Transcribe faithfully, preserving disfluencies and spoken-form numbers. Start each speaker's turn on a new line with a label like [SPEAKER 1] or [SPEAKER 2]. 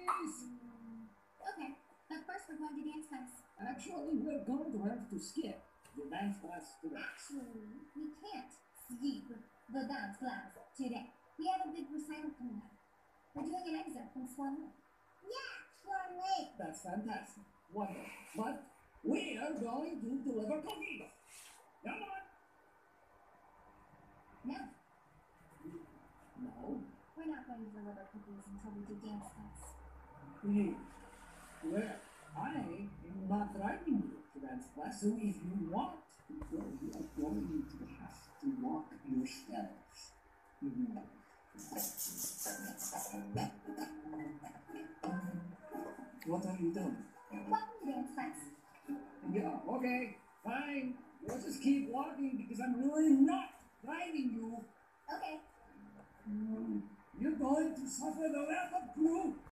[SPEAKER 1] cookies?
[SPEAKER 2] Mm, okay, but first we're going to dance class.
[SPEAKER 1] Actually, we're going to have to skip the dance class today.
[SPEAKER 2] Actually, we can't skip the dance class today. We have a big recital coming up. We're doing an excerpt from Swan Lake. Yeah, Swan Lake.
[SPEAKER 1] That's fantastic. Wonderful. But we are going to deliver cookies. Come on.
[SPEAKER 2] No.
[SPEAKER 1] No.
[SPEAKER 2] We're not going to deliver cookies until we do dance class.
[SPEAKER 1] Please. Well, I am not driving you to dance class, so if you want to go, you are going to have to walk yourselves. Mm-hmm. What are you doing?
[SPEAKER 2] Walking to dance class.
[SPEAKER 1] Yeah, okay, fine. You'll just keep walking because I'm really not driving you.
[SPEAKER 2] Okay.
[SPEAKER 1] Mm, you're going to suffer the wrath of crew